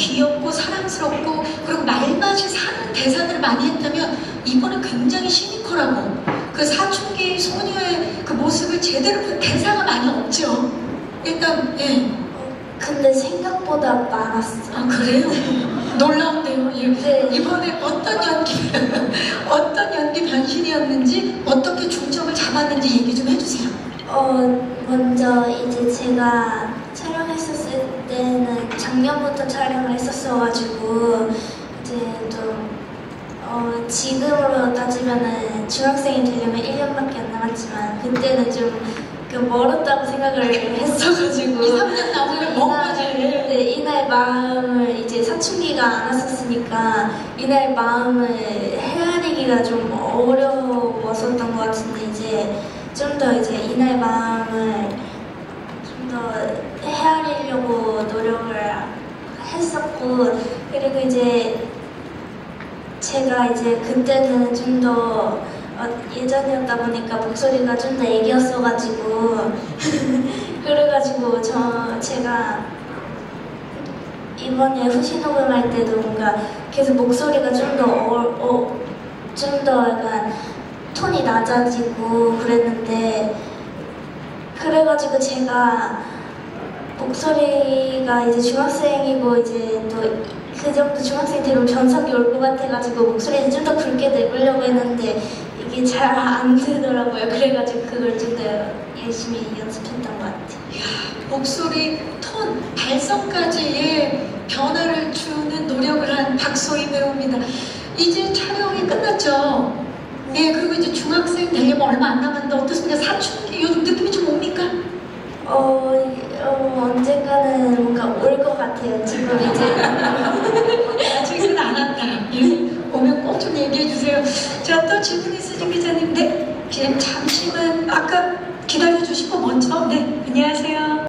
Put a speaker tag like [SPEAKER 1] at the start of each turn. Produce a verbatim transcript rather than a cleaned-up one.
[SPEAKER 1] 귀엽고 사랑스럽고 그리고 말맛이 사는 대사들을 많이 했다면 이번에 굉장히 시니컬하고 그 사춘기 소녀의 그 모습을 제대로 본 대사가 많이 없죠. 일단 예.
[SPEAKER 2] 근데 생각보다 많았어.
[SPEAKER 1] 아 그래요? 놀라운데요. 예.
[SPEAKER 2] 네.
[SPEAKER 1] 이번에 어떤 연기 어떤 연기 변신이었는지 어떻게 중점을 잡았는지 얘기 좀 해주세요.
[SPEAKER 2] 어 먼저 이제 제가 촬영했었을 때는 작년부터 촬영을 했었어가지고 이제 또 어, 지금으로 따지면은 중학생이 되려면 일 년밖에 안 남았지만 그때는 좀 그 멀었다고 생각을 했어가지고
[SPEAKER 1] 이, 삼 년 남으면 먹어야지.
[SPEAKER 2] 네, 이날 마음을 이제 사춘기가 안 왔었으니까 이날 마음을 헤아리기가 좀 어려웠었던 것 같은데 이제 좀 더 이제 이날 마음을 좀 더 헤아리려고 노력을 했었고 그리고 이제 제가 이제 그때는 좀 더 어, 예전이었다 보니까 목소리가 좀 더 애기였어가지고 그래가지고 저 제가 이번에 후시 녹음할 때도 뭔가 계속 목소리가 좀 더 어, 어, 좀 더 약간 톤이 낮아지고 그랬는데 그래가지고 제가 목소리가 이제 중학생이고 이제 또 그 정도 중학생 되면 변성기 올 것 같아가지고 목소리를 좀 더 굵게 내보려고 했는데 이게 잘 안 되더라고요. 그래가지고 그걸 좀 더 열심히 연습했던 것 같아요.
[SPEAKER 1] 이야, 목소리, 톤, 발성까지의 변화를 주는 노력을 한 박소희 배우입니다. 이제 촬영이 끝났죠? 예, 그리고 이제 중학생 되려면 얼마 안 남았는데 어떻습니까? 사춘기 요즘 느낌이 좀 옵니까?
[SPEAKER 2] 어, 어 언젠가는 뭔가 올 것 같아요. 지금 이제
[SPEAKER 1] 아직은 안 왔다. 예, 오면 꼭 좀 얘기해 주세요. 자, 또 질문 있으신 기자님, 네, 그냥 잠시만 아까 기다려 주시고 먼저, 네, 안녕하세요.